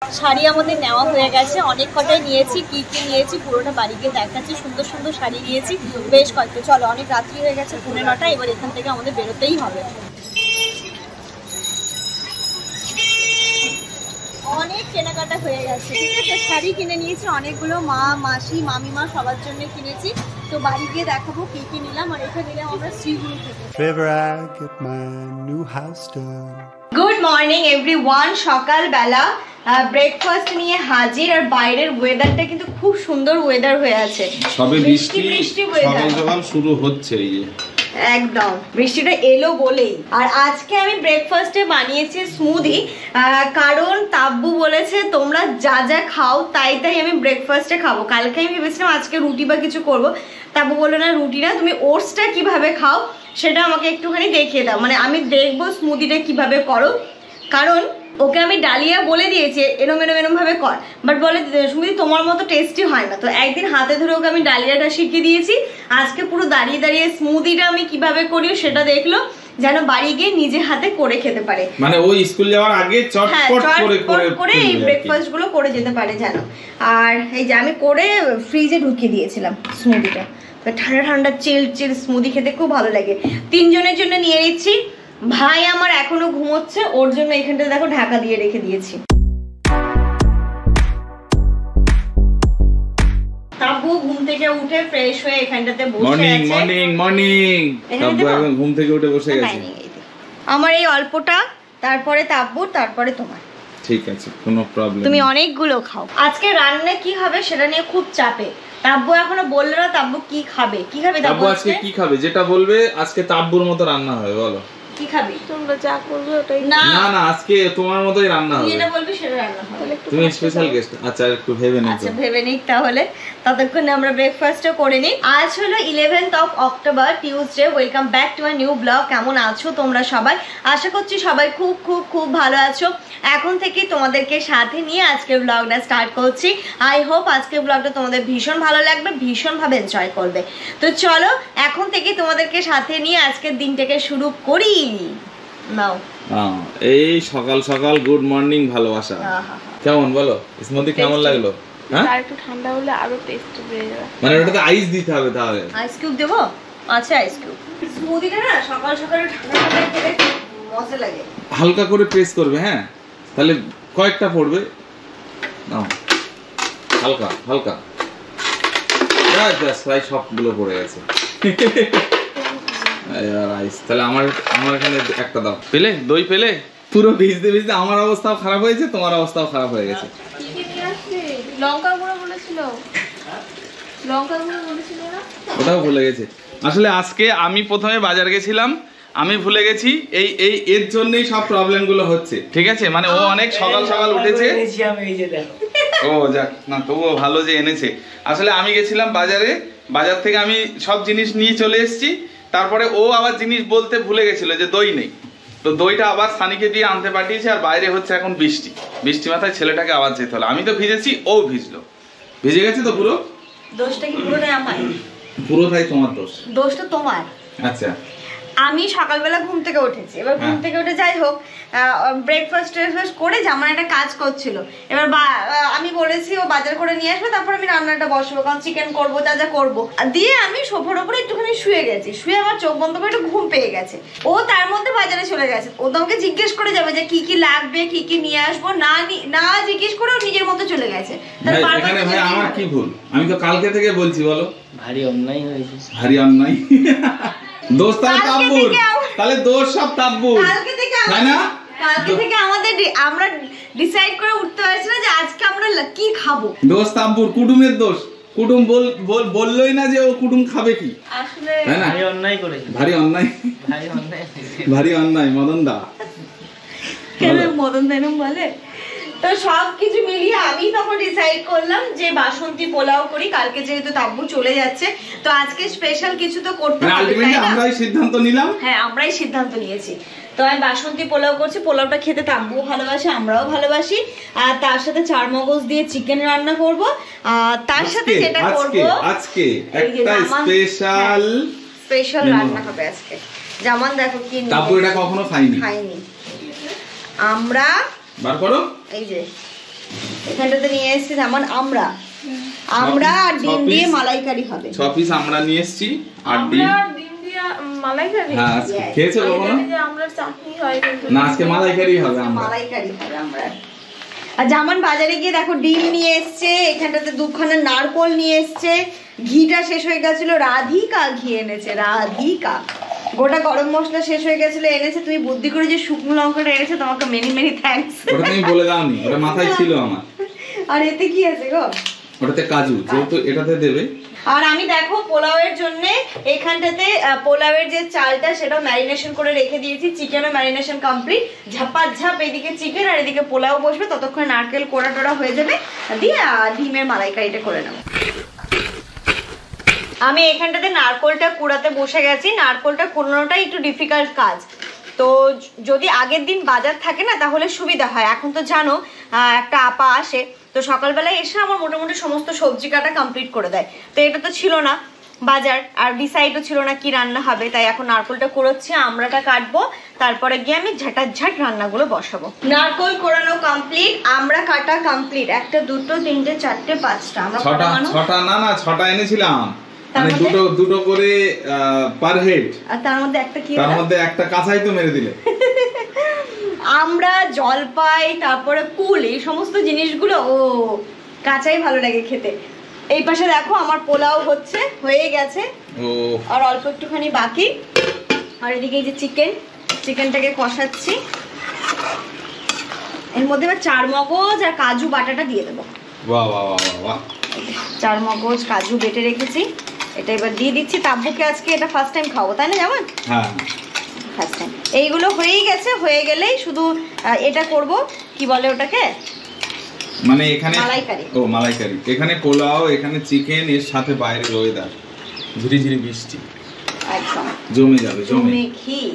শাড়ি আমাদের নেওয়া হয়ে গেছে, অনেক কটাই নিয়েছি। কি কি নিয়েছি পুরোটা বাড়িতে দেখাচ্ছি। সুন্দর সুন্দর শাড়ি নিয়েছি বেশ কয়েকটা। চলো, অনেক রাত্রি হয়ে গেছে, 9:30, এবার এখান থেকে আমাদের বেরোতেই হবে। অনেক কেনাকাটা হয়ে গেছে, ঠিক আছে। শাড়ি কিনে নিয়েছি অনেকগুলো, মা, মাসি, মামিমা সবার জন্য কিনেছি। তো বাড়ি গিয়ে দেখাবো কি কি নিলাম। আর এটা নিলাম আমরা শ্রীগুলি থেকে। Good morning everyone. সকালবেলা ব্রেকফাস্ট নিয়ে হাজির। আর বাইরের ওয়েদারটা কিন্তু খুব সুন্দর ওয়েদার হয়ে আছে, সবে বৃষ্টি ওয়েদার সকাল শুরু হচ্ছে। এই যে একদম বৃষ্টিটা এলো বলেই। আর আজকে আমি ব্রেকফাস্টে বানিয়েছি স্মুদি, কারণ তাব্বু বলেছে তোমরা যা যা খাও তাই তাই আমি ব্রেকফাস্টে খাবো। কালকে আমি ভেবেছিলাম আজকে রুটি বা কিছু করব, তাব্বু বললো না রুটি না, তুমি ওটসটা কিভাবে খাও সেটা আমাকে একটুখানি দেখিয়ে দাও, মানে আমি দেখবো স্মুদিটা কিভাবে করো। কারণ ওকে আমি ডালিয়া বলে দিয়েছি এরম এরম এরম ভাবে কর, বাট বলে স্মুদি তোমার মতো টেস্টি হয় না। তো একদিন হাতে ধরে ওকে আমি ডালিয়াটা শিখিয়ে দিয়েছি। আজকে পুরো দাঁড়িয়ে দাঁড়িয়ে স্মুদিটা আমি কিভাবে করি সেটা দেখলো, যেন বাড়ি গিয়ে নিজে হাতে করে খেতে পারে, মানে ওই স্কুল যাওয়ার আগে চটপট করে এই ব্রেকফাস্ট গুলো করে যেতে পারে যেন। আর এই যে আমি করে ফ্রিজে ঢুকিয়ে দিয়েছিলাম স্মুদিটা। তো ঠান্ডা ঠান্ডা চিল চিল স্মুদি খেতে খুব ভালো লাগে। 3 জনের জন্য নিয়ে নিচ্ছি। ভাই আমার এখনো ঘুমোচ্ছে, ওর জন্য এখানটা দেখো ঢাকা দিয়ে রেখে দিয়েছি। তাব্বু ঘুম থেকে উঠে ফ্রেশ হয়ে এখানটাতে বসে আছে। মর্নিং তাব্বু একদম ঘুম থেকে উঠে বসে গেছে। আমার এই অল্পটা, তারপরে তাব্বু, তারপরে তোমার। ঠিক আছে, কোনো প্রবলেম। তুমি অনেকগুলো খাও। আজকে রান্না কি হবে সেটা নিয়ে খুব চাপে। তাব্বু এখনো বললো না তাব্বু কি খাবে। কি খাবে তাব্বু আজকে? কি খাবে যেটা বলবে আজকে তাব্বুর মতো রান্না হবে। বলো কি খাবি? তোমরা যা করবে ওটাই। না না, আজকে তোমার মতোই রান্না হবে। যেটা বলবি সেটা রান্না হবে। তুমি স্পেশাল গেস্ট। আচ্ছা একটু ভেবে নিই। আচ্ছা ভেবে নিই তাহলে। ততক্ষণে আমরা ব্রেকফাস্টও করে নিই। আজ হলো 11th of October, Tuesday. Welcome back to a new blog. কেমন আছো তোমরা সবাই? আশা করছি সবাই খুব খুব খুব ভালো আছো। এখন থেকে তোমাদেরকে সাথে নিয়ে আজকের ব্লগটা স্টার্ট করছি। আই হোপ আজকের ব্লগটা তোমাদের ভীষণ ভালো লাগবে, ভীষণভাবে এনজয় করবে। তো চলো এখন থেকে তোমাদেরকে সাথে নিয়ে আজকের দিনটাকে শুরু করি। নাও এই সকাল সকাল গুড মর্নিং ভালোবাসা। কেমন বলো স্মুদি কেমন লাগলো? হ্যাঁ আর একটু ঠান্ডা হলে আরো টেস্ট বেড়ে যাবে। মানে ওটাতে আইস দিতে হবে। তাহলে আইস কিউব দেবো? আচ্ছা আইস কিউব। স্মুদিটা না সকাল সকাল ঠান্ডা ঠান্ডা খেতে মজা লাগে। হালকা করে প্রেস করবে, হ্যাঁ তাহলে কয়েকটা পড়বে। নাও হালকা হালকা, জাস্ট প্রায় সবগুলো পড়ে গেছে। তাহলে আমার এখানে একটা দাও। পেলে দই পেলে? পুরো ভিজতে ভিজতে আমার অবস্থাও খারাপ হয়েছে, তোমার অবস্থাও খারাপ হয়ে গেছে। লঙ্কা গুঁড়ো বলেছিল, লঙ্কা গুঁড়ো বলেছিল না? ওটাও ভুলে গেছে। আসলে আজকে আমি প্রথমে বাজার গেছিলাম, আমি ভুলে গেছি। এর জন্যই সব প্রবলেম গুলো হচ্ছে, ঠিক আছে। মানে ও অনেক সকাল সকাল উঠেছে। ও যাক না, তবুও ভালো যে এনেছে। আসলে আমি গেছিলাম বাজারে, বাজার থেকে আমি সব জিনিস নিয়ে চলে এসেছি। তারপরে ও আবার জিনিস বলতে ভুলে গেছিল যে দই নেই। তো দইটা আবার সানিকে দিয়ে আনতে পাঠিয়েছে। আর বাইরে হচ্ছে এখন বৃষ্টি মাথায় ছেলেটাকে আবার যেতে হলো। আমি তো ভিজেছি, ও ভিজলো। ভিজে গেছে তো পুরো। দোষটা কি পুরোটাই আমার? পুরোটাই তোমার দোষ। দোষটা তোমার। আচ্ছা আমি সকালবেলা ঘুম থেকে উঠেছি। এবার ঘুম থেকে উঠে যাই হোক ব্রেকফাস্ট করে জামার একটা কাজ করছিল। এবার আমি বলেছি ও বাজার করে নিয়ে আসবে, তারপর আমি রান্নাটা বসবো, কারণ চিকেন করবো, যা যা করবো। দিয়ে আমি সোফার উপরে একটুখানি শুয়ে গেছি। শুয়ে আমার চোখ বন্ধ করে একটু ঘুম পেয়ে গেছে। ও তার মধ্যে বাজারে চলে গেছে। ও তো আমাকে জিজ্ঞেস করে যাবে যে কি কি লাগবে, কি কি নিয়ে আসবো। না জিজ্ঞেস করে ও নিজের মতো চলে গেছে। ভাই আমার কি ভুল? আমি তো কালকে থেকে বলছি। বলো ভারী অন্যায় হয়েছে। ভারী অন্যায়। দোষ তাহলে তাব্বুর, তাহলে দোষ সব তাব্বুর, তাই না? কালকে থেকে আমরা ডিসাইড করে উঠতে পারছি না যে আজকে আমরা কি খাবো। দোষ তাব্বুর, কুটুমের দোষ। কুটুম বললোই না যে ও কুটুম খাবে কি। আসলে ভারী অন্যায় করেছে। ভারী অন্যায়, ভারী অন্যায়। মদন দা মদন দেনম বলে। তো সবকিছু মিলিয়ে আমি তখন ডিসাইড করলাম যে বাসন্তী পোলাও করি। কালকে যেহেতু তাব্বু চলে যাচ্ছে, তো আজকে স্পেশাল কিছু তো করতে হবে, তাই না? আমরাই সিদ্ধান্ত নিলাম। হ্যাঁ আমরাই সিদ্ধান্ত নিয়েছি। তো আমি বাসন্তী পোলাও করছি। পোলাওটা খেতে তাব্বুও ভালোবাসে, আমরাও ভালোবাসি। আর তার সাথে 4 মগজ দিয়ে চিকেন রান্না করব। আর তার সাথে যেটা করব আজকে একটা স্পেশাল রান্না হবে আজকে। যেমন দেখো কি তাব্বু এটা কখনো খাইনি। আমরা বার করো। এই যে এখানটাতে নিয়ে এসেছি যেমন আমরা আর ডিম দিয়ে মালাইকারি হবে। 6 পিস আমরা নিয়ে এসেছি আর ডিম দিয়ে মালাইকারি। হ্যাঁ খেয়েছো কখনো? আমরা চাটনি হয় না আজকে মালাইকারি হবে। মালাইকারি হবে আমরা। আর যেমন বাজারে গিয়ে দেখো ডিম নিয়ে এসছে, এখানটাতে দুখানা নারকোল নিয়ে এসছে, ঘিটা শেষ হয়ে গেছিল, রাধিকা ঘি এনেছে, রাধিকা। গোটা গরম মশলা শেষ হয়ে গেছিল, এনেছে। তুমি বুদ্ধি করে যে শুকনো লঙ্কাটা এনেছে, তোমাকে মেনি মেনি থ্যাঙ্কস। ওটা তুমি বলে দাওনি, ওটা মাথায় ছিল আমার। আর এতে কি আছে গো? ওটাতে কাজু, যেহেতু এটাতে দেবে। আর আমি দেখো পোলাওয়ের জন্য এখানটাতে পোলাওয়ের যে চালটা সেটা ম্যারিনেশন করে রেখে দিয়েছি। চিকেনও ম্যারিনেশন কমপ্লিট, ঝাপাঝাপ এদিকে চিকেন আর এদিকে পোলাও বসবে, ততক্ষণ নারকেল কোড়া টোড়া হয়ে যাবে, দিয়ে ডিমের মালাইকারিটা করে নেবো। আমি এখানটাতে নারকোলটা কুড়াতে বসে গেছি। নারকোলটা কুড়ানোটাই একটু ডিফিকাল্ট কাজ, তো যদি আগের দিন বাজার থাকে না তাহলে সুবিধা হয়। এখন তো জানো একটা আপা আসে, তো সকালবেলায় এসে আমার মোটামুটি সমস্ত সবজি কাটা কমপ্লিট করে দেয়। তো এটা তো ছিল না বাজার, আর ডিসাইডও ছিল না কি রান্না হবে, তাই এখন নারকোলটা কুড়োচ্ছি, আমড়াটা কাটবো, তারপরে গিয়ে আমি ঝাঁটাঝাট রান্নাগুলো বসাবো। নারকোল কোড়ানো কমপ্লিট, আমড়া কাটা কমপ্লিট। 1 2 3 4 5টা আমরা 6টা না 6টা এনেছিলাম, মানে দুটো করে পার হেড। আর তার মধ্যে একটা কি? তার মধ্যে একটা কাঁচাই তো মেরে দিলে। আমরা জলপাই, তারপরে কুল, এই সমস্ত জিনিসগুলো কাঁচাই ভালো লাগে খেতে। এই পাশে দেখো আমার পোলাও হয়ে গেছে, আর অল্প একটুখানি বাকি। আর এদিকে এই যে চিকেনটাকে কষাচ্ছি, এর মধ্যে এবার 4 মগজ আর কাজু বাটাটা দিয়ে দেবো। বাহ বাহ বাহ বাহ, 4 মগজ কাজু বেটে রেখেছি, এটা এবার দিয়ে দিচ্ছি। তাব্বুকে আজকে এটা ফার্স্ট টাইম খাবো, তাই না? যেমন হ্যাঁ ফার্স্ট টাইম। এইগুলো হয়েই গেছে, হয়ে গেলেই শুধু এটা করব, কি বলে ওটাকে, মানে এখানে মালাইকারি। মালাইকারি। এখানে পোলাও, এখানে চিকেন, এর সাথে বাইরের ওয়েদার, ঝিরিঝিরি বৃষ্টি, একদম জমে যাবে, জমে ক্ষীর।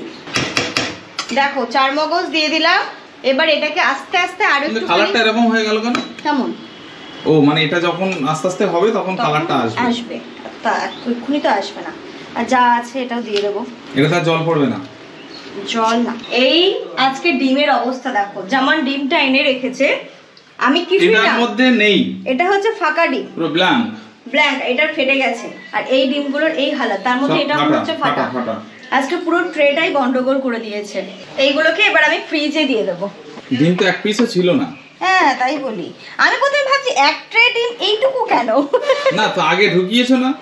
দেখো 4 মগজ দিয়ে দিলাম, এবার এটাকে আস্তে আস্তে আরো একটু। কালারটা এরকম হয়ে গেল কেন? কেমন? মানে এটা যখন আস্তে আস্তে হবে তখন কালারটা আসবে। তা এক্ষুনি তো আসবে না। আর যা আছে এটাও দিয়ে দেবো। এটা জল পড়বে না? জল না। এই আজকে ডিমের অবস্থা দেখো, যেমন ডিমটা এনে রেখেছে, আমি কিছুই না, মধ্যে নেই, এটা হচ্ছে ফাঁকা ডিম, পুরো ব্ল্যাঙ্ক। এটা ফেটে গেছে। আর এই ডিমগুলোর এই হালাত, তার মধ্যে এটা হচ্ছে ফাটা। আজকে পুরো ট্রেটাই গন্ডগোল করে দিয়েছে। এইগুলোকে এবার আমি ফ্রিজে দিয়ে দেবো। ডিম তো 1 পিসও ছিল না। হ্যাঁ তাই বলি, আমি প্রথমে ভাবছি 1 ট্রে ডিম এইটুকু কেন। না তো আগে ঢুকিয়েছো না?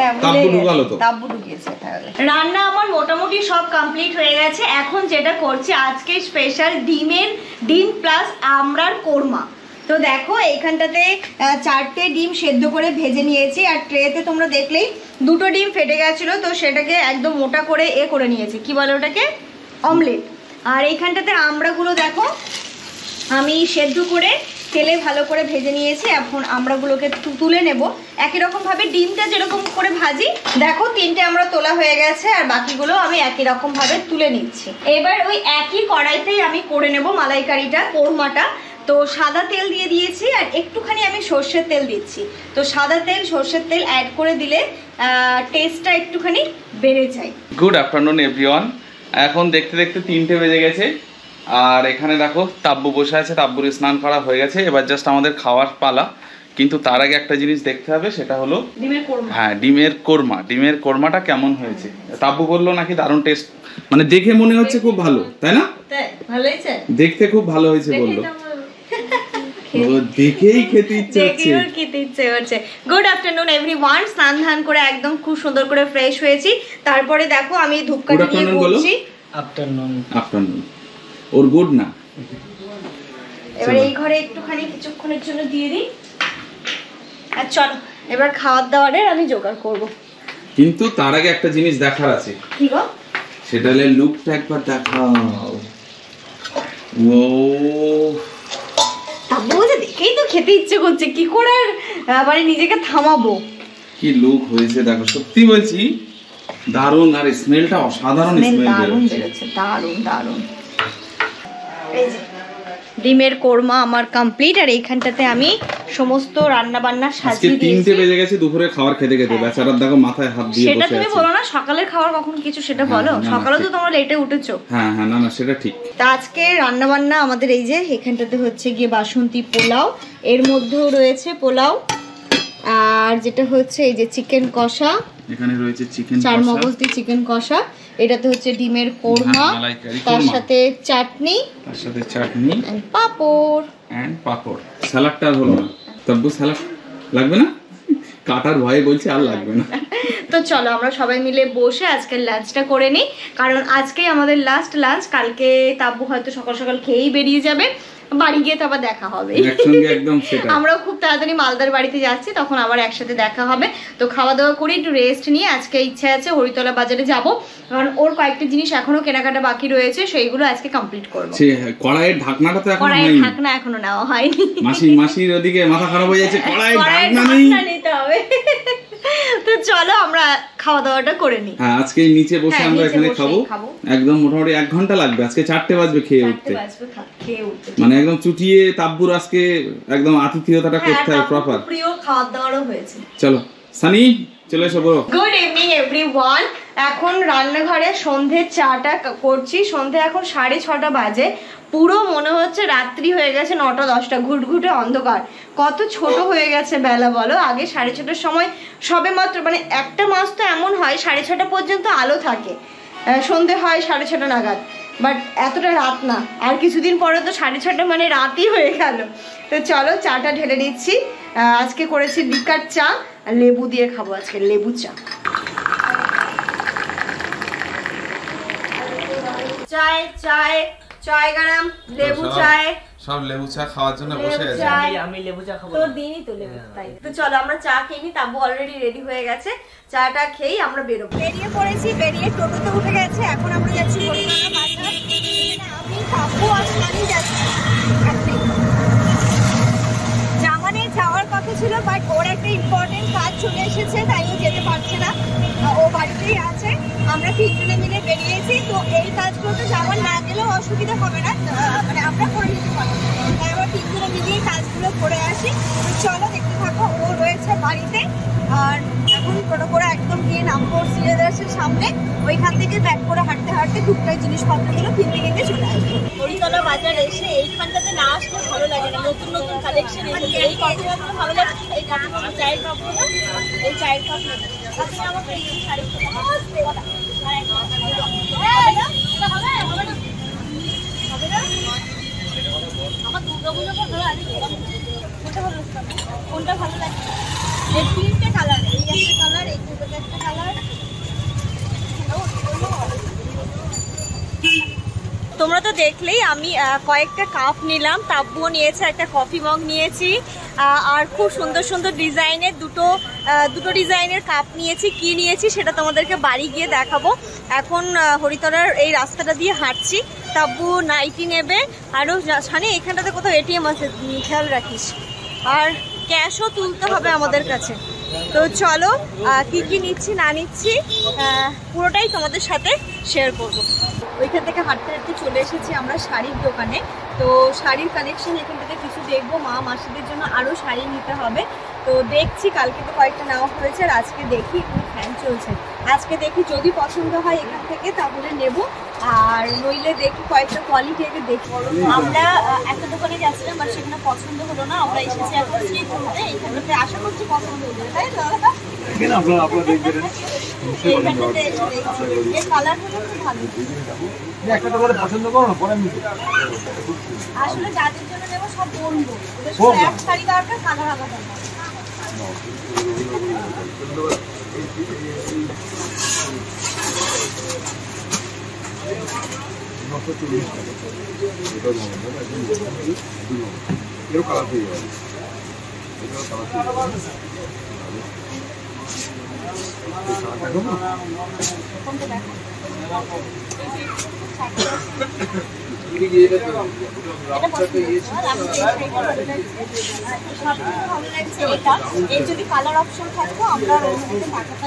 তাব্বু ঢুকিয়েছে। রান্না আমার মোটামুটি সব কমপ্লিট হয়ে গেছে। এখন যেটা করছি, আজকে স্পেশাল ডিম প্লাস আমড়ার কোরমা। তো দেখো এইখানটাতে 4টে ডিম সেদ্ধ করে ভেজে নিয়েছি, আর ট্রেতে তোমরা দেখলেই 2টো ডিম ফেটে গেছিলো, তো সেটাকে একদম মোটা করে করে নিয়েছি, কি বলে ওটাকে, অমলেট। আর এইখানটাতে আমড়াগুলো দেখো আমি সেদ্ধ করে তেলে ভালো করে ভেজে নিয়েছি। এখন আমড়াগুলোকে তুলে নেব, একই রকম ভাবে ডিমটা যেরকম করে ভাজি। দেখো 3টে আমরা তোলা হয়ে গেছে, আর বাকিগুলো আমি একই রকম ভাবে তুলে নিচ্ছি। এবার ওই একই কড়াইতেই আমি করে নেব মালাইকারিটা, কোরমাটা। তো সাদা তেল দিয়ে দিয়েছি, আর একটুখানি আমি সর্ষের তেল দিচ্ছি। তো সাদা তেল সর্ষের তেল অ্যাড করে দিলে টেস্টটা একটুখানি বেড়ে যায়। Good afternoon everyone. এখন দেখতে দেখতে 3টে বেজে গেছে, আর এখানে দেখো তাব্বু বসে আছে, তাব্বুর স্নান করা হয়ে গেছে, এবার জাস্ট আমাদের খাওয়ার পালা। কিন্তু তার আগে একটা জিনিস দেখতে হবে, সেটা হলো ডিমের কোরমা। হ্যাঁ, ডিমের কোরমাটা কেমন হয়েছে। তাব্বু বললো নাকি দারুণ টেস্ট, মানে দেখে মনে হচ্ছে খুব ভালো, তাই না? ভালো হয়েছে, দেখতে খুব ভালো হয়েছে বললো, দেখেই খেতে ইচ্ছে হচ্ছে। Good afternoon everyone. স্নান ধান করে একদম খুব সুন্দর করে ফ্রেশ হয়েছি। তারপরে দেখো আমি ধূপকাঠি দিয়ে বলছি আফটারনুন। ওর গুড না, এবার এই ঘরে একটুখানি কিছুক্ষণের জন্য দিয়ে দিই। আর চল এবার খাওয়ার দাওয়ারের আমি জোগাড় করব। কিন্তু তার আগে একটা জিনিস দেখার আছে। কি গো? সেটা হলো লুকটা একবার দেখাও। ও তাব্বু বলছে দেখেই তো খেতে ইচ্ছে করছে, কি করে মানে নিজেকে থামাবো। কি লুক হয়েছে দেখো, সত্যি বলছি দারুণ। আর স্মেলটা অসাধারণ, স্মেল বেরোচ্ছে, দারুণ। এই যে ডিমের কোরমা আমার কমপ্লিট। আর এইখানটাতে আমি সমস্ত রান্না বান্না সাজিয়ে দিয়েছি। 3টে বেজে গেছে দুপুরে খাবার খেতে খেতে। বেচারার দেখো মাথায় হাত দিয়ে বসে আছে। সেটা তুমি বলো না, সকালের খাবার কখন কিছু সেটা বলো। সকালে তো তোমরা লেটে উঠেছো। হ্যাঁ হ্যাঁ, না না সেটা ঠিক। তা আজকে রান্না বান্না আমাদের এই যে এখানটাতে হচ্ছে গিয়ে বাসন্তী পোলাও, এর মধ্যেও রয়েছে পোলাও, আর যেটা হচ্ছে এই যে চিকেন কষা, এখানে রয়েছে চিকেন চার মগজ দিয়ে চিকেন কষা, এটাতে হচ্ছে ডিমের কোরমা, তার সাথে চাটনি, পাপড়। স্যালাডটা হলো না, তবু স্যালাড লাগবে না, কাটার ভয়ে বলছি আর লাগবে না। তো চলো আমরা সবাই মিলে বসে আজকে লাঞ্চটা করে নিই, কারণ আজকেই আমাদের লাস্ট লাঞ্চ। কালকে তাব্বু হয়তো সকাল সকাল খেয়েই বেরিয়ে যাবে, বাড়ি গিয়ে তো আবার দেখা হবে। আমরাও খুব তাড়াতাড়ি মালদার বাড়িতে যাচ্ছি, তখন আবার একসাথে দেখা হবে। তো খাওয়া দাওয়া করে একটু রেস্ট নিয়ে আজকে ইচ্ছা আছে হরিতলা বাজারে যাব, কারণ ওর কয়েকটা জিনিস এখনো কেনাকাটা বাকি রয়েছে, সেইগুলো আজকে কমপ্লিট করব। কড়াইয়ের ঢাকনাটা তো এখনো হয়নি। কড়াইয়ের ঢাকনা এখনো নেওয়া হয়নি। মাসির ওদিকে মাথা খারাপ হয়ে যাচ্ছে, কড়াইয়ের ঢাকনা নিতে হবে। তো চলো আমরা খাওয়া দাওয়াটা করে নিই। হ্যাঁ, আজকে নিচে বসে আমরা এখানে খাবো। একদম মোটামুটি 1 ঘন্টা লাগবে, আজকে 4টে বাজবে খেয়ে উঠতে। মানে একদম চুটিয়ে তাব্বুর আজকে একদম আতিথেয়তাটা করতে হবে প্রপার। প্রিয় খাওয়া দাওয়ারও হয়েছে। চলো সানি চলে এসো বড়। Good evening everyone. এখন রান্নাঘরে সন্ধ্যে চাটা করছি। সন্ধ্যে এখন 6:30 বাজে। পুরো মনে হচ্ছে রাত্রি হয়ে গেছে 9টা 10টা, ঘুটঘুটে অন্ধকার। কত ছোট হয়ে গেছে বেলা বলো। আগে 6:30টার সময় সবে মাত্র, মানে একটা মাস তো এমন হয় 6:30 পর্যন্ত আলো থাকে, সন্ধে হয় 6:30 নাগাদ, বাট এতটা রাত না। আর কিছুদিন পরে তো 6:30 মানে রাতই হয়ে গেল। তো চলো চাটা ঢেলে নিচ্ছি। আজকে করেছি লিকার চা, আর লেবু দিয়ে খাবো আজকে, লেবু চা। চায় চায় চায় গরম, লেবু চায়, সব লেবু চা খাওয়ার জন্য বসে আছে। আমি লেবু চা খাবো। তো দিনই তো লেবু, তাই তো চলো আমরা চা খেয়ে নিই। তাব্বু অলরেডি রেডি হয়ে গেছে, চাটা খেয়েই আমরা বেরোবো। বেরিয়ে পড়েছি, বেরিয়ে টোটোতে উঠে গেছে। এখন আমরা যাচ্ছি হরিতলা বাজার। আমি তাব্বু আর সানি যাচ্ছি। জামানে যাওয়ার কথা ছিল, বাট ওর একটা ইম্পর্টেন্ট কাজ চলে এসেছে, তাই ও যেতে পারছে না, ও বাড়িতেই আছে। আমরা 3জনে মিলে বেরিয়েছি। তো এই কাজগুলোতে যাওয়ার না গেলেও অসুবিধা হবে না, মানে আমরা করে নিতে পারবো। তাই আমরা 3জনে মিলে এই কাজগুলো করে আসি। তো চলো দেখতে থাকো। ও রয়েছে বাড়িতে, আর এখন টোটো করে একদম গিয়ে নামবো সিলেদার্সের সামনে। ওইখান থেকে ব্যাক করে হাঁটতে হাঁটতে টুকটাক জিনিসপত্রগুলো কিনতে কিনতে চলে আসবো। হরিতলা বাজার এসে এইখানটাতে না আসলে ভালো লাগে না, নতুন নতুন কালেকশন এসেছে। এই কফিগুলো ভালো লাগছে, এই কফিগুলো চায়ের কাপগুলো, এই চায়ের কাপ আমাকে এই শাড়ি আমার দুর্গাপুজো ভালো লাগে। কোনটা ভালো লাগে? এই 3টে কালার, এই একটা কালার, এই দুটোতে একটা কালার। তোমরা তো দেখলেই আমি কয়েকটা কাপ নিলাম, তাব্বুও নিয়েছে, একটা কফি মগ নিয়েছি, আর খুব সুন্দর সুন্দর ডিজাইনের দুটো ডিজাইনের কাপ নিয়েছি। কি নিয়েছি সেটা তোমাদেরকে বাড়ি গিয়ে দেখাবো। এখন হরিতলার এই রাস্তাটা দিয়ে হাঁটছি। তাব্বু নাইটি নেবে, আরও সানি এখানটাতে কোথাও এটিএম আছে, খেয়াল রাখিস। আর ক্যাশও তুলতে হবে আমাদের কাছে। তো চলো কি কি নিচ্ছি না নিচ্ছি পুরোটাই তোমাদের সাথে শেয়ার করবো। ওইখান থেকে হাঁটতে হাঁটতে চলে এসেছি আমরা শাড়ির দোকানে। তো শাড়ির কালেকশন এখান থেকে কিছু দেখবো, মা মাসিদের জন্য আরও শাড়ি নিতে হবে। তো দেখছি, কালকে তো কয়েকটা নেওয়া হয়েছে, আর আজকে দেখি কোনো ফ্যান চলছে। আজকে দেখি যদি পছন্দ হয় এখান থেকে তাহলে নেব, আর নইলে দেখি কয়েকটা কোয়ালিটি আগে দেখবো। আমরা একটা দোকানে যাচ্ছিলাম, বাট সেখানে পছন্দ হলো না। আমরা এসেছি এখন স্ট্রিট ফুডে, এইখানটাতে আশা করছি পছন্দ হয়ে যাবে, তাই তো? এইখানটাতে এসে দেখছি, এই কালারগুলো খুব ভালো। আসলে যাদের জন্য নেবো সব বলবো, এক শাড়ি দরকার, কালার আলাদা। যদি কালার অপশন থাকতো আমরা টাকাটা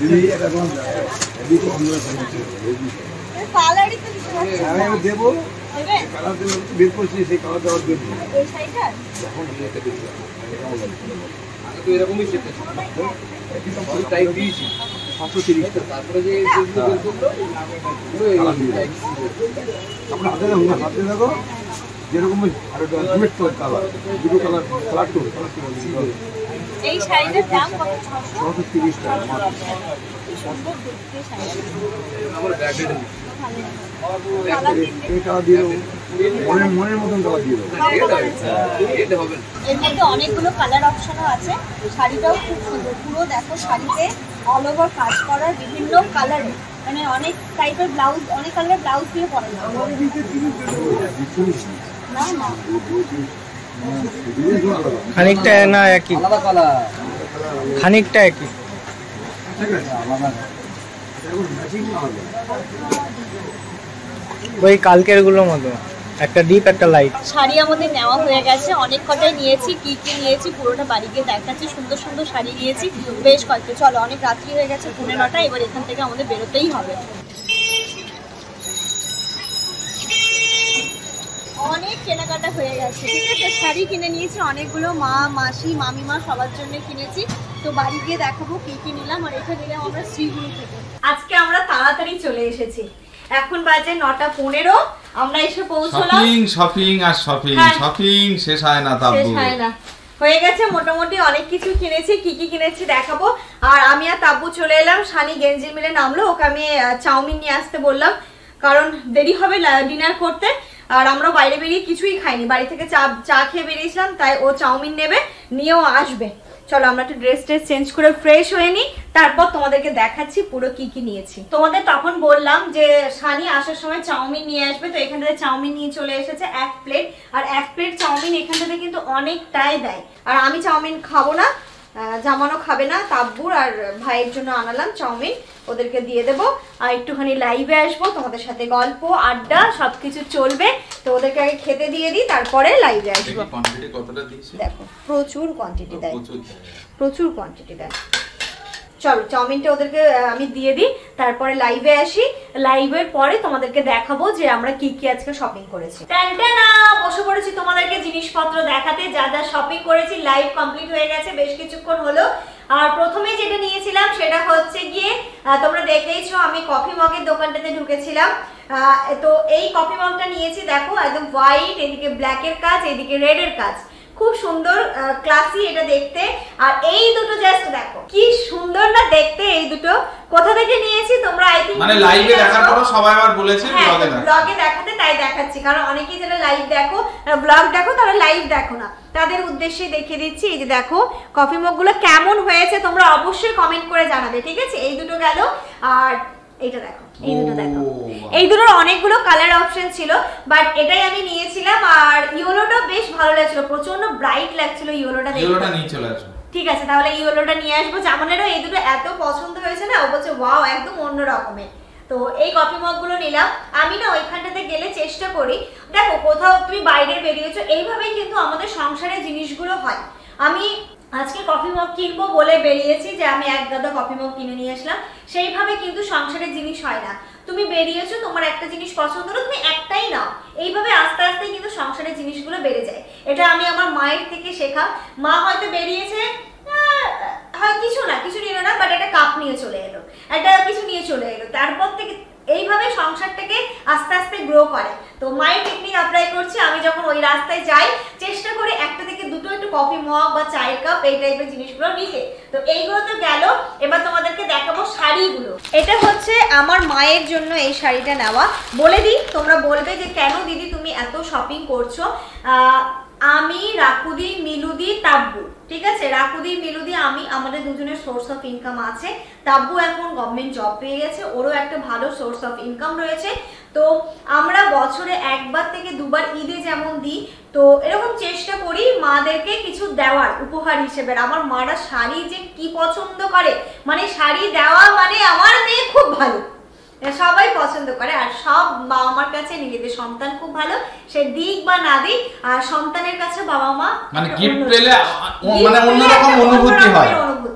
কালারই তো দেবো। এই শাড়িটার দাম কত? 630 টাকা। মনের মতন কালার দিয়ে দেবো। এর মধ্যে অনেকগুলো কালার অপশনও আছে। শাড়িটাও খুব সুন্দর, পুরো দেখো শাড়িতে অল ওভার কাজ করা বিভিন্ন কালারে, মানে অনেক টাইপের ব্লাউজ, অনেক কালারের ব্লাউজ দিয়ে পরে না। খানিকটা না একই, খানিকটা একই। ওই কালকের গুলোর মতো, একটা ডিপ একটা লাইট। শাড়ি আমাদের নেওয়া হয়ে গেছে, অনেক কটাই নিয়েছি। কি কি নিয়েছি পুরোটা বাড়ি গিয়ে দেখাচ্ছি। সুন্দর সুন্দর শাড়ি নিয়েছি বেশ কয়েকটা। চলো, অনেক রাত্রি হয়ে গেছে, 9:30, এবার এখান থেকে আমাদের বেরোতেই হবে। অনেক কেনাকাটা হয়ে গেছে, ঠিক আছে। শাড়ি কিনে নিয়েছি অনেকগুলো, মা, মাসি, মামিমা সবার জন্য কিনেছি। তো বাড়ি গিয়ে দেখাবো কি কি নিলাম। আর এটা নিলাম আমরা শ্রীগুলো থেকে। আজকে আমরা তাড়াতাড়ি চলে এসেছি, এখন বাজে 9:15। আমরা এসে পৌঁছলাম। শপিং আর শপিং শেষ হয় না তাব্বু, শেষ হয় না। হয়ে গেছে মোটামুটি, অনেক কিছু কিনেছি। কি কি কিনেছি দেখাবো। আর আমি আর তাব্বু চলে এলাম। সানি গেঞ্জির মিলে নামলো, ওকে আমি চাউমিন নিয়ে আসতে বললাম, কারণ দেরি হবে ডিনার করতে। আর আমরা বাইরে বেরিয়ে কিছুই খাইনি, বাড়ি থেকে চা খেয়ে বেরিয়েছিলাম, তাই ও চাউমিন নেবে, নিয়েও আসবে। চলো আমরা একটু ড্রেস চেঞ্জ করে ফ্রেশ হয়ে নিই, তারপর তোমাদেরকে দেখাচ্ছি পুরো কি কি নিয়েছি। তোমাদের তখন বললাম যে সানি আসার সময় চাউমিন নিয়ে আসবে, তো এখান থেকে চাউমিন নিয়ে চলে এসেছে 1 প্লেট। আর 1 প্লেট চাউমিন এখান থেকে কিন্তু অনেকটাই দেয়। আর আমি চাউমিন খাবো না, জামানো খাবে না, তাব্বুর আর ভাইয়ের জন্য আনালাম চাউমিন, ওদেরকে দিয়ে দেবো। আর একটুখানি লাইভে আসবো, তোমাদের সাথে গল্প আড্ডা সবকিছু চলবে। তো ওদেরকে আগে খেতে দিয়ে দিই, তারপরে লাইভে আসবো। দেখো প্রচুর কোয়ান্টিটি দেয়, প্রচুর কোয়ান্টিটি দেয়। চলো চাউমিনটা ওদেরকে আমি দিয়ে দিই, তারপরে লাইভে আসি। লাইভের পরে তোমাদেরকে দেখাবো যে আমরা কি কি আজকে শপিং করেছি। টানটানা, বসে পড়েছি তোমাদেরকে জিনিসপত্র দেখাতে, যা যা শপিং করেছি। লাইভ কমপ্লিট হয়ে গেছে বেশ কিছুক্ষণ হলো। আর প্রথমে যেটা নিয়েছিলাম সেটা হচ্ছে গিয়ে, তোমরা দেখেইছো আমি কফি মগের দোকানটাতে ঢুকেছিলাম। তো এই কফি মগটা নিয়েছি, দেখো একদম হোয়াইট, এদিকে ব্ল্যাকের কাজ, এদিকে রেডের কাজ, খুব সুন্দর ক্লাসি এটা দেখতে। আর এই দুটো জাস্ট দেখো কি সুন্দর না দেখতে। এই দুটো কোথা থেকে নিয়েছি তোমরা আই থিংক মানে লাইভে দেখার পর সবাই আবার বলেছে ব্লগে দেখাতে, তাই দেখাচ্ছি। কারণ অনেকেই যারা লাইভ দেখো, ব্লগ দেখো, তারা লাইভ দেখো না, তাদের উদ্দেশ্যে দেখিয়ে দিচ্ছি। এই যে দেখো কফি মগগুলো কেমন হয়েছে তোমরা অবশ্যই কমেন্ট করে জানাবে, ঠিক আছে। এই দুটো গেল। আর এটা দেখো, এই দুটো দেখো, এই দুটোর অনেকগুলো কালার অপশন ছিল, বাট এটাই আমি নিয়েছিলাম। আর ইয়েলোটা বেশ ভালো লাগছিল, প্রচন্ড ব্রাইট লাগছিল ইয়েলোটা দেখতে। ইয়েলোটা নিয়ে চলে আসো, ঠিক আছে, তাহলে ইয়েলোটা নিয়ে আসবো। জামানেরও এই দুটো এত পছন্দ হয়েছে না, ও বলছে ওয়াও একদম অন্য রকমের। তো এই কফি মগগুলো নিলাম। আমি না ওইখানটাতে গেলে চেষ্টা করি, দেখো কোথাও তুমি বাইরে বেরিয়েছো, এইভাবেই কিন্তু আমাদের সংসারের জিনিসগুলো হয়। আমি আজকে কফি মগ কিনবো বলে বেরিয়েছি, যে আমি 1 গাদা কফি মগ কিনে নিয়ে আসলাম, সেইভাবে কিন্তু সংসারের জিনিস হয় না। তুমি বেরিয়েছো, তোমার একটা জিনিস পছন্দ হলো, তুমি একটাই নাও। এইভাবে আস্তে আস্তে কিন্তু সংসারের জিনিসগুলো বেড়ে যায়। এটা আমি আমার মায়ের থেকে শেখা। মা হয়তো বেরিয়েছে, কিছু নিল না, বাট একটা কাপ নিয়ে চলে এলো, একটা কিছু নিয়ে চলে এলো, তারপর থেকে এইভাবে সংসারটাকে আস্তে আস্তে গ্রো করে। তো মায়ের টেকনিক অ্যাপ্লাই করছি। আমি যখন ওই রাস্তায় যাই, চেষ্টা করি একটা থেকে দুটো একটু কফি মগ বা চায়ের কাপ এই টাইপের জিনিসগুলো নিতে। তো এইগুলো তো গেল, এবার তোমাদেরকে দেখাবো শাড়িগুলো। এটা হচ্ছে আমার মায়ের জন্য এই শাড়িটা নেওয়া। বলে দিই, তোমরা বলবে যে কেন দিদি তুমি এত শপিং করছো। আমি, রাকুদি, মিলুদি, তাব্বু, ঠিক আছে। রাকুদি, মিলুদি, আমি, আমাদের দুজনের সোর্স অফ ইনকাম আছে। তাব্বু এখন গভর্নমেন্ট জব পেয়ে গেছে, ওরও একটা ভালো সোর্স অফ ইনকাম রয়েছে। তো আমরা বছরে 1বার থেকে 2বার ঈদে যেমন দিই, তো এরকম চেষ্টা করি মাদেরকে কিছু দেওয়ার উপহার হিসেবে। আমার মারা শাড়ি যে কি পছন্দ করে, মানে শাড়ি দেওয়া মানে আমার মেয়ে খুব ভালো, সবাই পছন্দ করে। আর সব বাবা মার কাছে নিজেদের সন্তান খুব ভালো, সে দিক বা না দিক, আর সন্তানের কাছে বাবা মা মানে গিফট পেলে মানে অন্যরকম অনুভূতি হয়। অনুভূতি। তো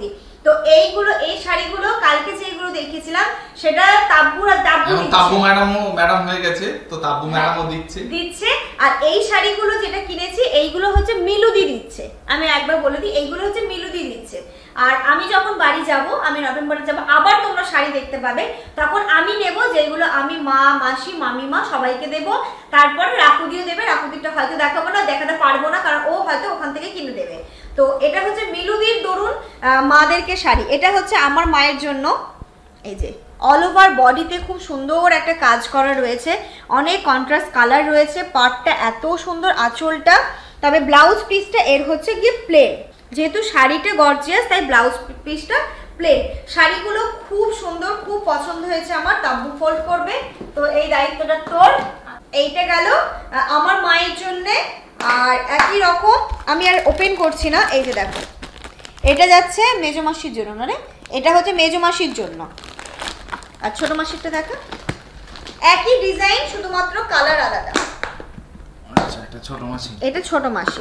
তো এইগুলো এই শাড়িগুলো কালকে যেগুলো দেখিয়েছিলাম সেটা তাব্বু ম্যাডাম হয়ে গেছে, তো তাব্বু ম্যাডামও দিচ্ছে। আর এই শাড়িগুলো যেটা কিনেছি এইগুলো হচ্ছে মিলুদি দিচ্ছে। আমি একবার বলে দিই, এইগুলো হচ্ছে মিলুদি দিচ্ছে। আর আমি যখন বাড়ি যাব, আমি নভেম্বরে যাব, আবার তোমরা শাড়ি দেখতে পাবে, তখন আমি নেব যেগুলো আমি মা, মাসি, মামিমা সবাইকে দেব। তারপর রাকুদিও দেবে, রাকুদিটা হয়তো দেখাবো না, দেখাতে পারবো না, কারণ ও হয়তো ওখান থেকে কিনে দেবে। তো এটা হচ্ছে মিলুদির দরুন মাদেরকে শাড়ি। এটা হচ্ছে আমার মায়ের জন্য, এই যে অল ওভার বডিতে খুব সুন্দর একটা কাজ করা রয়েছে, অনেক কন্ট্রাস্ট কালার রয়েছে, পাটটা এত সুন্দর, আঁচলটা। তবে ব্লাউজ পিসটা এর হচ্ছে গিয়ে প্লেন, যেহেতু শাড়িটা গর্জিয়াস তাই ব্লাউজ পিসটা প্লেন। শাড়িগুলো খুব সুন্দর, খুব পছন্দ হয়েছে আমার। তাব্বু ফোল্ড করবে, তো এই দায়িত্বটা তোর। এইটা গেল আমার মায়ের জন্যে। আর একই রকম আমি আর ওপেন করছি না, এই যে দেখো এটা যাচ্ছে মেজো মাসির জন্য, না রে এটা হচ্ছে মেজো মাসির জন্য। আর ছোট মাসিরটা দেখা, একই ডিজাইন, শুধুমাত্র কালার আলাদা। আচ্ছা, এটা ছোট মাসি, এটা ছোট মাসি।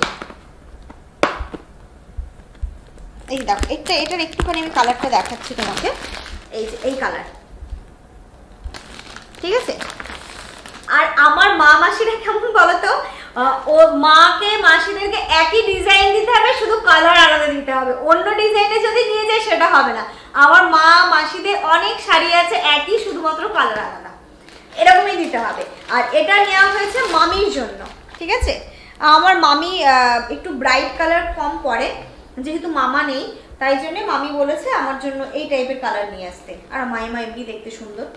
এই দেখো এটার একটুখানি আমি কালারটা দেখাচ্ছি তোমাকে, এই যে এই কালার, ঠিক আছে। আর আমার মা মাসিরা কেমন বলতো, ও মাকে মাসিদেরকে একই ডিজাইন দিতে হবে, শুধু কালার আলাদা দিতে হবে। অন্য ডিজাইনে যদি নিয়ে যায় সেটা হবে না। আমার মা মাসিদের অনেক শাড়ি আছে একই, শুধুমাত্র কালার আলাদা, এরকমই দিতে হবে। আর এটা নেওয়া হয়েছে মামির জন্য, ঠিক আছে। আমার মামি একটু ব্রাইট কালার কম পরে, যেহেতু মামা নেই তাই জন্য মামি বলেছে আমার জন্য এই টাইপের কালার নিয়ে আসতে। আর মাইমা এমনি দেখতে সুন্দর,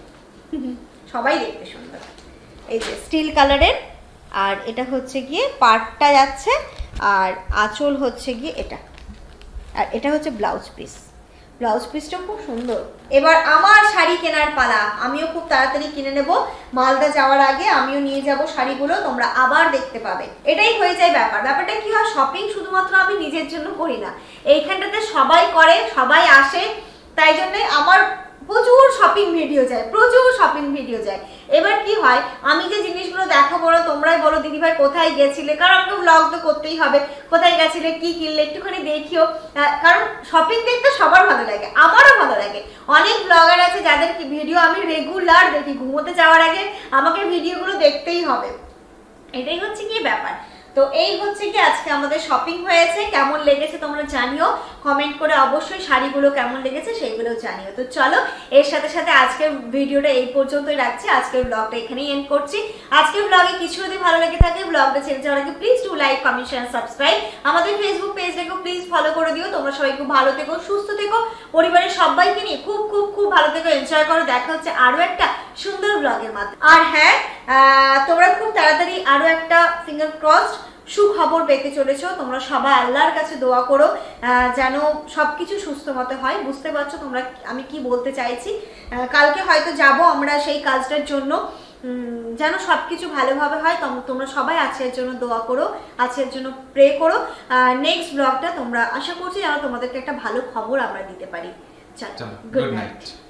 সবাই দেখতে সুন্দর। এই যে স্টিল কালারের, আর এটা হচ্ছে গিয়ে পাটটা যাচ্ছে, আর আঁচল হচ্ছে গিয়ে এটা, আর এটা হচ্ছে ব্লাউজ পিস। ব্লাউজ পিসটা খুব সুন্দর। এবার আমার শাড়ি কেনার পালা, আমিও খুব তাড়াতাড়ি কিনে নেব। মালদা যাওয়ার আগে আমিও নিয়ে যাব শাড়িগুলো, তোমরা আবার দেখতে পাবে। এটাই হয়ে যায় ব্যাপারটা কি হয়, শপিং শুধুমাত্র আমি নিজের জন্য করি না, এইখানটাতে সবাই করে, সবাই আসে, তাই জন্যই আমার প্রচুর শপিং ভিডিও যায়, প্রচুর শপিং ভিডিও যায়। এবার কি হয়, আমি যে জিনিসগুলো দেখাবো না, তোমরাই বলো দিদিভাই কোথায় গেছিলে, কারণ আমাকে ব্লগ তো করতেই হবে, কোথায় গেছিলে, কি কিনলে একটুখানি দেখিও। কারণ শপিং দেখতে সবার ভালো লাগে, আমারও ভালো লাগে। অনেক ব্লগার আছে যাদের ভিডিও আমি রেগুলার দেখি, ঘুমোতে যাওয়ার আগে আমাকে ভিডিওগুলো দেখতেই হবে, এটাই হচ্ছে কি ব্যাপার। তো এই হচ্ছে কি আজকে আমাদের শপিং হয়েছে। কেমন লেগেছে তোমরা জানিও কমেন্ট করে, অবশ্যই শাড়িগুলো কেমন লেগেছে সেইগুলো জানিও। তো চলো, এর সাথে সাথে আজকের ভিডিওটা এই পর্যন্তই রাখছি, আজকের ব্লগটা এখানেই এন্ড করছি। আজকের ব্লগে কিছু যদি ভালো লেগে থাকে, ব্লগটা ছেড়ে যাওয়ার আগে please do like, comment, share, subscribe. আমাদের ফেসবুক পেজটাকে প্লিজ ফলো করে দিও। তোমরা সবাই খুব ভালো থেকো, সুস্থ থেকো, পরিবারের সবাইকে নিয়ে খুব খুব খুব ভালো থেকো, এনজয় করো। দেখা হচ্ছে আরো একটা সুন্দর ব্লগের মাধ্যমে। আর হ্যাঁ, তোমরা খুব তাড়াতাড়ি আরো একটা ফিঙ্গার ক্রসড সুখবর পেতে চলেছো। তোমরা সবাই আল্লাহর কাছে দোয়া করো যেন সবকিছু সুস্থ মতো হয়। বুঝতে পারছো তোমরা আমি কি বলতে চাইছি। কালকে হয়তো যাব আমরা সেই কাজটার জন্য, যেন সবকিছু ভালোভাবে হয়। তোমরা সবাই আজকের জন্য দোয়া করো, আজকের জন্য প্রে করো। নেক্সট ব্লগটা তোমরা আশা করছি যেন তোমাদেরকে একটা ভালো খবর আমরা দিতে পারি। চলো, গুড নাইট।